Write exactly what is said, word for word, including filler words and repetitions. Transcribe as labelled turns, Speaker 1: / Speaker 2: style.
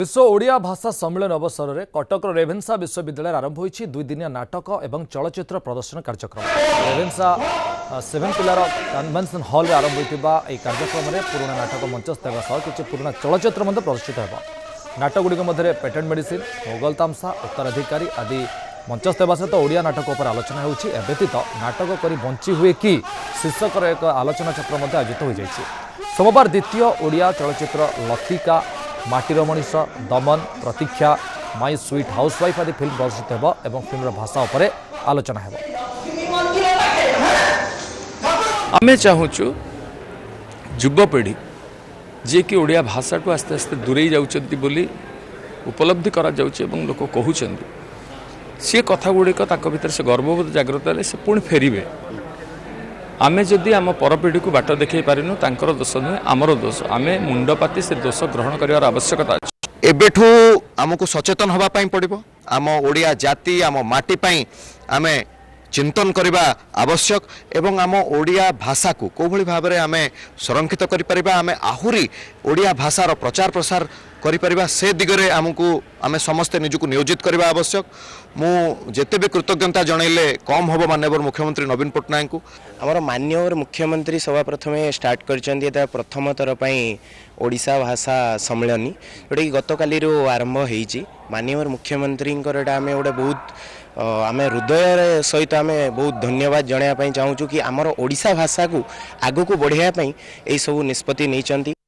Speaker 1: विश्व ओडिया भाषा सम्मेलन अवसर में कटक रेभेन्सा विश्वविद्यालय आरंभ होती दुईदिनिया नाटक और चलचित्र प्रदर्शन कार्यक्रम। Ravenshaw seven pillar convention hall में आरंभ होता कार्यक्रम में पुराणा नाटक मंचस्थ होगा किसी पुराणा चलचित्र प्रदर्शित हो। नाटकगुड़िक मध्य पेटेंट मेडिसिन, मोगल तामसा, उत्तराधिकारी आदि मंचस्थ होगा सहित ओडिया नाटक पर आलोचना होती। व्यतीत नाटक करी बंची हुए कि शीर्षक एक आलोचना चक्र आयोजित हो जाएगी। सोमवार द्वितीय ओडिया चलचित्र Latika, Matira Manisha, Daman, Pratiksha, my sweet housewife आदि फिल्म प्रदर्शित हो एवं फिल्म भाषा उपर आलोचना हो।
Speaker 2: आमे चाहूँ युवपीढ़ी जी कि ओडिया भाषा को आस्ते आस्ते दूरे जाउछंती बोली उपलब्धि करा जाउछे एवं लोक कहउछंती सी कथा गुड़िक भीतर से गर्वबोध जागृत हेले से पुणी फेरिबे। आमे जदि आम परपीढ़ी को बाट देखै पारिनु तांकर दोष नुहे आमर दोष, आमे मुंडपाती से दोष ग्रहण करिवार आवश्यकता अछि।
Speaker 3: एबेठू आमको सचेतन हवा पाई पड़िबो। आम ओडिया जाति आम माटी पाई आमे चिंतन करबा आवश्यक एवं आम ओडिया भाषा को को भली भाव में आमे संरक्षित करि परिबा, आमे आहुरी ओडिया भाषार प्रचार प्रसार करि परिबा से दिगरे आमको आमे समस्त निजको नियोजित करबा आवश्यक। मु जेते भी कृतज्ञता जनइले कम होबो माननीय मुख्यमंत्री नवीन पट्टनायक को।
Speaker 4: आमर माननीय मुख्यमंत्री सभा प्रथम स्टार्ट करचंदी एता प्रथम थर पई ओडिशा भाषा सम्मेलन जोटा कि गत काली आरंभ होईची। माननीय मुख्यमंत्री आमे गोटे बहुत आम हृदय सहित आम बहुत धन्यवाद जनाया चाहूँ कि आमर ओडिशा भाषा को आगो को बढ़ाया यही सब निष्पत्ति नहीं।